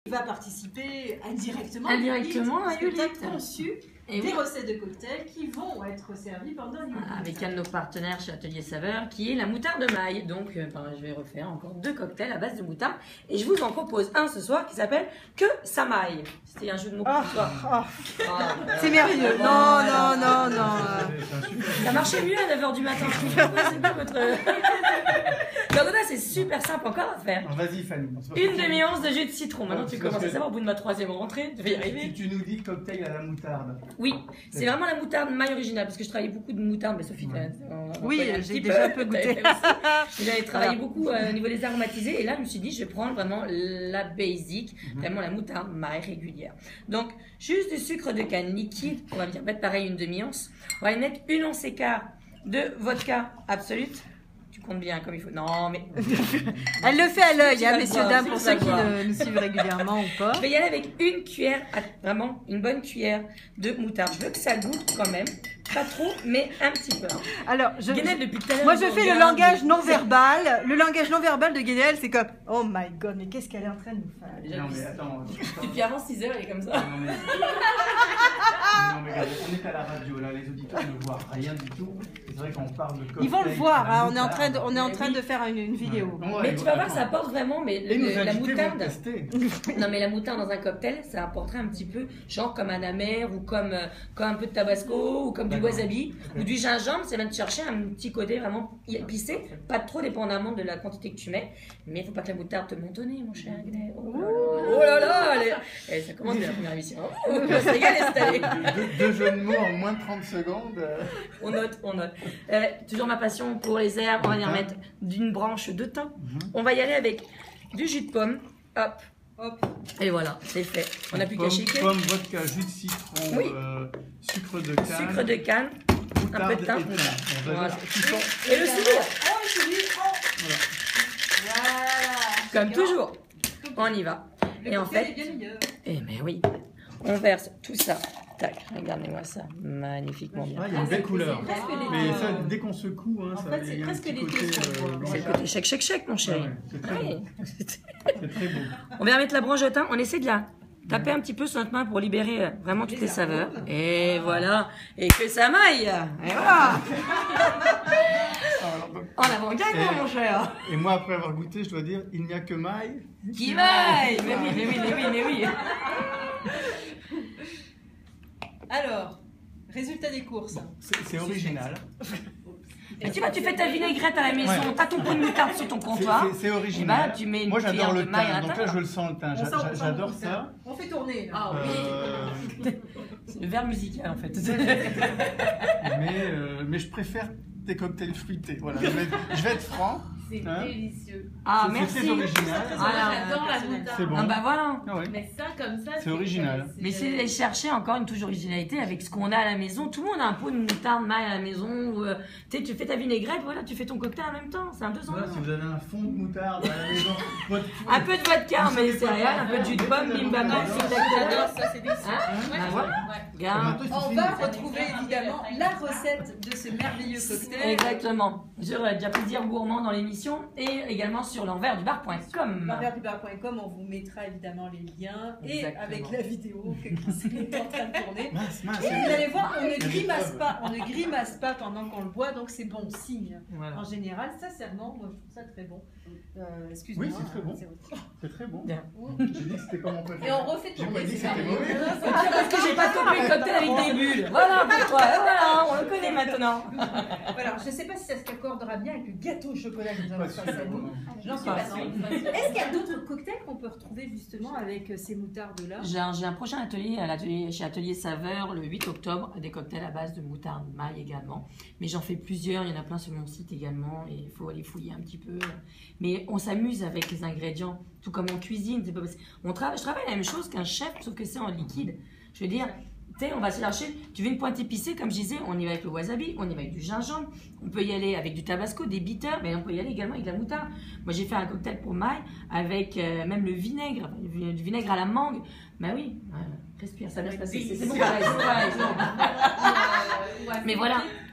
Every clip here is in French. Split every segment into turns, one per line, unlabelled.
Il va participer indirectement.
Indirectement à Ulite.
Tu as conçu des recettes de cocktails qui vont être servies pendant Ulite.
Avec un de nos partenaires chez Atelier Saveur qui est la moutarde de maille. Donc je vais refaire encore 2 cocktails à base de moutarde. Et je vous en propose un ce soir qui s'appelle Que ça maille. C'était un jeu de mots pour toi.
C'est merveilleux. Non.
Ça marchait mieux à 9h du matin. C'est pas votre... Donc là, c'est super simple encore à faire.
Vas-y Fanny.
Une demi-once de jus de citron. Maintenant tu commences à savoir au bout de ma 3e rentrée. Je vais y arriver.
Tu nous dis cocktail à la moutarde.
Oui, c'est vraiment la moutarde maille originale parce que je travaillais beaucoup de moutarde, mais Sophie,
oui, j'ai déjà un peu goûté.
J'avais travaillé beaucoup au niveau des aromatisés et là je me suis dit je vais prendre vraiment la basic, vraiment la moutarde maille régulière. Donc juste du sucre de canne liquide, on va bien mettre pareil une demi-once. On va y mettre 1 once et quart de vodka absolute. Tu comptes bien comme il faut. Non mais
elle le fait à l'œil, hein, messieurs dames, pour ceux qui nous suivent régulièrement ou pas.
Je vais y aller avec une cuillère, vraiment une bonne cuillère de moutarde. Je veux que ça goûte quand même. Pas trop, mais un petit peu.
Alors,
depuis tout à l'heure,
moi, je fais le langage non verbal. Le langage non verbal de Guédel, c'est comme oh my god, mais qu'est-ce qu'elle est en train de nous faire?
Non, mais attends.
Depuis avant 6 heures, il est comme ça.
Non, mais regarde, on est à la radio, là, les auditeurs ne voient rien du tout. C'est vrai qu'on parle de cocktail.
Ils vont le voir, hein, on est en train de faire une vidéo.
Mais tu vas voir, ça apporte vraiment la moutarde.
Non,
mais la moutarde dans un cocktail, ça apporterait un petit peu, genre comme un amer ou comme un peu de tabasco ou comme du wasabi ou du gingembre. Ça vient te chercher un petit côté vraiment épicé, pas trop dépendamment de la quantité que tu mets. Mais il faut pas que la moutarde te montonne, mon cher. Oh là là, ça commence dès la première émission. On va se régaler cette année.
2 jeux de mots en moins de 30 secondes.
On note. Toujours ma passion pour les herbes. On va y remettre d'une branche de thym. On va y aller avec du jus de pomme. Hop. Et voilà, c'est fait. On n'a plus qu'à shaker.
Pomme, vodka, jus de citron, sucre de canne.
Sucre de canne. Un peu de thym. Voilà. Et le sourire. Voilà. Comme toujours. On y va. Et en fait, mais oui, on verse tout ça. Tac, regardez-moi ça, magnifiquement bien.
Il y a une belle couleur. Mais ça, dès qu'on secoue, hein, ça
c'est presque des
c'est le côté chèque, mon chéri.
C'est très beau. C'est très beau.
On va mettre la branche de thym, on essaie de la taper un petit peu sur notre main pour libérer vraiment toutes les saveurs. Et voilà, et que ça maille. Et voilà. En avant gagnant, mon cher.
Et moi, après avoir goûté, je dois dire, il n'y a que maille.
Qui maille. Mais oui.
Alors, résultat des courses.
C'est original.
Et tu vois, tu fais ta vinaigrette à la maison, t'as ton pot de moutarde sur ton comptoir.
C'est original.
Et bah, tu mets une
moi, j'adore le
maille à
thym. Donc là, je le sens le thym. J'adore ça.
On fait tourner.
Ah oui. C'est le verre musical en fait.
Mais je préfère tes cocktails fruités. Voilà. Je vais être franc.
C'est délicieux.
Ah,
C'est
merci.
très original.
J'adore la moutarde.
C'est bon.
Ah bah voilà.
Ah ouais.
Mais ça, comme ça,
c'est original.
Mais c'est d'aller chercher encore une touche originalité avec ce qu'on a à la maison. Tout le monde a un pot de moutarde maille à la maison. Tu fais ta vinaigrette, voilà, tu fais ton cocktail en même temps. C'est un 200.
Voilà, si vous avez un fond de moutarde à la maison,
un peu de vodka, mais c'est céréales, un peu de jus de pomme, bim bam bam,
J'adore ça, c'est délicieux.
Regarde.
On va retrouver évidemment la recette de ce merveilleux cocktail.
Exactement. J'aurais déjà plaisir gourmand dans l'émission et également sur l'enversdubar.com.
L'enversdubar.com, on vous mettra évidemment les liens et avec la vidéo que Christine est en train de tourner. Et vous allez voir, on ne grimace pas pendant qu'on le boit, donc c'est bon signe. Voilà. En général, sincèrement, moi je trouve ça très bon. Excuse-moi.
Oui, c'est très bon. C'est très bon.
Bien.
J'ai dit que c'était comme on peut faire.
Et on refait tourner.
J'ai pas dit que c'était mauvais.
Parce que j'ai pas topé le cocktail avec des bulles. Voilà pour toi. Voilà, on le connaît maintenant.
Voilà, je ne sais pas si ça s'accordera bien avec le gâteau au chocolat que nous avons face à nous. J'en suis pas sûre.
Non,
Est-ce qu'il y a d'autres cocktails qu'on peut retrouver justement avec ces moutardes-là?
J'ai un prochain atelier chez Atelier Saveur le 8 octobre, des cocktails à base de moutarde maille également. Mais j'en fais plusieurs, il y en a plein sur mon site également et il faut aller fouiller un petit peu. Mais on s'amuse avec les ingrédients, tout comme en cuisine. Je travaille la même chose qu'un chef, sauf que c'est en liquide. Je veux dire, tu sais, on va se chercher, tu veux une pointe épicée, comme je disais, on y va avec le wasabi, on y va avec du gingembre, on peut y aller avec du tabasco, des bitters, mais on peut y aller également avec de la moutarde. Moi, j'ai fait un cocktail pour maille avec même le vinaigre, du vinaigre à la mangue. Bah oui, respire, ça va bien se passer. C'est bon, pareil. Mais voilà,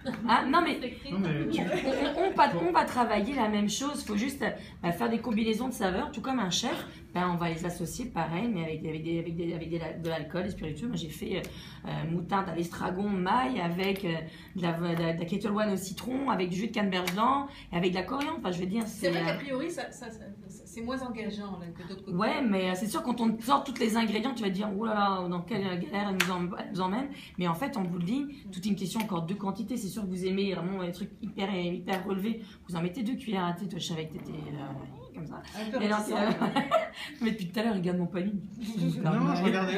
Ah, non, mais on va travailler la même chose. Il faut juste faire des combinaisons de saveurs, tout comme un chef. On va les associer pareil, mais avec de l'alcool, des spiritueux. Moi, j'ai fait moutarde à l'estragon, maille, avec de la Ketel One au citron, avec du jus de canneberge blanc, et avec de la coriandre. Enfin, je veux dire,
c'est vrai qu'a priori, c'est moins engageant là, que d'autres côtés.
Ouais, mais c'est sûr, quand on sort tous les ingrédients, tu vas te dire, oh là là, dans quelle galère elle nous emmène. Mais en fait, on vous le dit, tout est une question encore de quantité. C'est sûr que vous aimez vraiment les trucs hyper relevés. Vous en mettez 2 cuillères à thé. Toi, je savais que t'étais comme ça.
Et alors,
mais depuis tout à l'heure, regarde mon panier.
Non, je regardais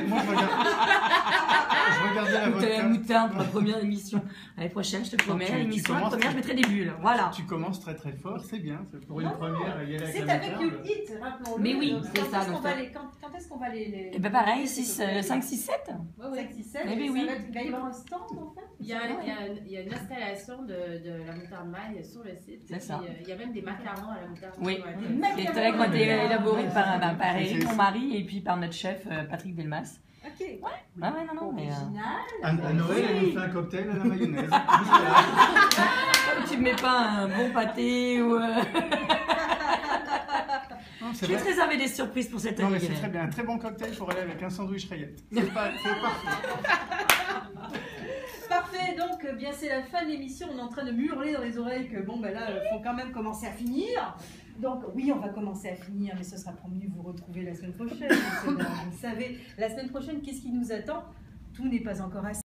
la vodka.
La moutarde pour la première émission. L'année prochaine, je te promets, l'émission, la première, je mettrai des bulles. Voilà.
Tu commences très très fort, c'est bien. Pour une première, il y a la
c'est avec You Eat, rappelons-le.
Mais oui, c'est ça.
Quand est-ce qu'on va les...
Et ben pareil, 5, 6, 7.
5, 6, 7.
Mais oui.
Il va y avoir un stand en fait.
Il y a une installation de la moutarde maille sur le site.
C'est ça.
Il y a même des macarons à la moutarde.
Oui, c'est très qui ont été élaborés par Eric, mon mari, et puis par notre chef Patrick Delmas.
Ok.
Ouais, non, mais...
À Noël, elle nous fait un cocktail à la mayonnaise.
Comme tu ne mets pas un bon pâté ou... Je vais te réserver des surprises pour cette année.
Non, mais c'est très bien. Un très bon cocktail pour aller avec un sandwich rayette. C'est parfait.
Parfait, donc bien c'est la fin de l'émission, on est en train de me hurler dans les oreilles que bon ben là, il faut quand même commencer à finir. Donc oui, on va commencer à finir, mais ce sera promis vous retrouver la semaine prochaine. Vous savez, la semaine prochaine, qu'est-ce qui nous attend? Tout n'est pas encore assez.